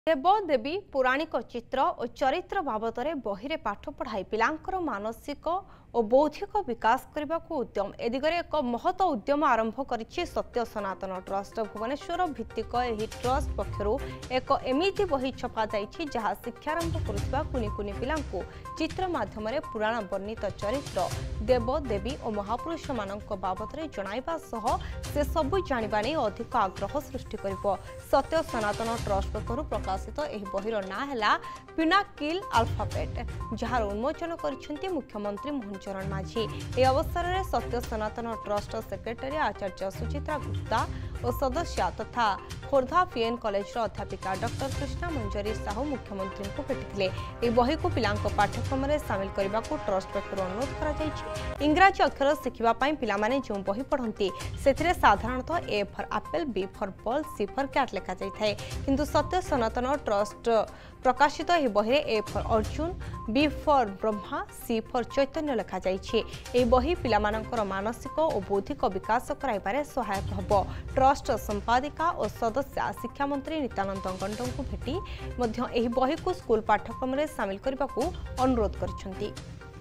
देवदेवी पौराणिक चित्र और चरित्र बाबद बही पाठ पढ़ाई पिलांकर मानसिक और बौद्धिक विकास करने को उद्यम ए दिगरे एक महत उद्यम आरंभ करिछि सत्य सनातन ट्रस्ट भुवनेश्वर भित्तिक एही ट्रस्ट पक्षरु एक एमिति बही छपा जाइछि जहा शिक्षारंभ करुवा कुनि कुनि पिलांको चित्र माध्यम पुराण वर्णित चरित्र देव देवी और महापुरुष मानक बाबद जणाइबा सह से सबु जानिबा नै अधिक आग्रह सृष्टि करिवो। सत्य सनातन ट्रस्ट पक्षरु प्रकाशित एही बहिर ना हैला पिनाकिल अल्फाबेट जहार उन्मोचन करिसेंती मुख्यमंत्री मोहन चरण माझी। ए अवसर में सत्य सनातन ट्रस्ट सेक्रेटरी आचार्य सुचित्रा गुप्ता और सदस्य तथा खोर्धा पीएन कॉलेज अध्यापिका डॉक्टर कृष्णा मंजरी साहू मुख्यमंत्री को भेटी बही को पिला पाठ्यक्रम में सामिल करने को ट्रस्ट पक्ष अनुरोध कर इंग्राजी अक्षर शिखा पिलाने जो बही पढ़ती से साधारणतः A for apple B for ball C for cat लिखा जाए किंतु सत्य सनातन ट्रस्ट प्रकाशित यह बही A for Arjun B for Brahma C for Chaitanya लिखा जाए बही पिलामानंकर मानसिक और बौद्धिक विकास कराइबारे सहायक हबो। ट्रस्ट संपादिका और सदस्य शिक्षा मंत्री नित्यानंद गंड को भेटी मध्य एही बही को स्कूल पाठ्यक्रम में सामिल करने को अनुरोध करछंती।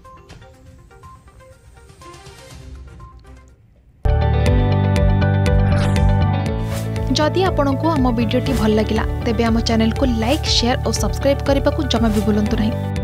जदि आपंक आम भिडी भल लगा तेब आम चैनल को लाइक शेयर और सब्सक्राइब करने को जमा भी भूलु नहीं।